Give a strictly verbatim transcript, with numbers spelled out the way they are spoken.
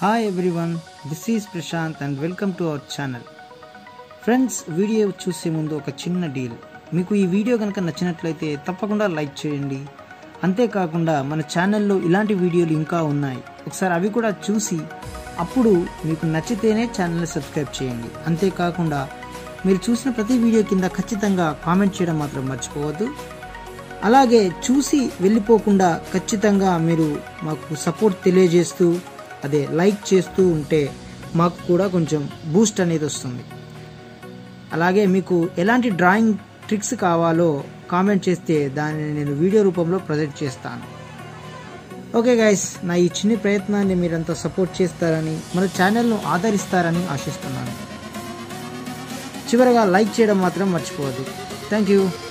Hi everyone, this is Prashanth and welcome to our channel. Friends, video చూసే ముందు ఒక చిన్న డీల్. మీకు ఈ వీడియో కనుక నచ్చినట్లయితే తప్పకుండా లైక్ చేయండి. అంతేకాకుండా మన ఛానల్లో ఇలాంటి వీడియోలు ఇంకా ఉన్నాయి. ఒకసారి అవి కూడా చూసి అప్పుడు మీకు నచ్చితేనే ఛానల్ని సబ్స్క్రైబ్ చేయండి. అంతేకాకుండా మీరు చూసిన ప్రతి వీడియో కింద ఖచ్చితంగా కామెంట్ చేయడం మాత్రం మర్చిపోవద్దు. అలాగే చూసి వెళ్ళిపోకుండా ఖచ్చితంగా మీరు మాకు సపోర్ట్ తెలియజేస్తూ అదే లైక్ చేస్తూ ఉంటే మాకు కూడా కొంచెం బూస్ట్ అనేది వస్తుంది. అలాగే మీకు ఎలాంటి డ్రాయింగ్ ట్రిక్స్ కావాలో కామెంట్ చేస్తే దానిని నేను వీడియో రూపంలో ప్రజెంట్ చేస్తాను. ఓకే గైస్, నా ఈ చిన్న ప్రయత్నాన్ని మీరంతా సపోర్ట్ చేస్తారని మన ఛానల్ను ఆదరిస్తారని ఆశిస్తున్నాను. చివరగా లైక్ చేయడం మాత్రం మర్చిపోవద్దు. Thank you.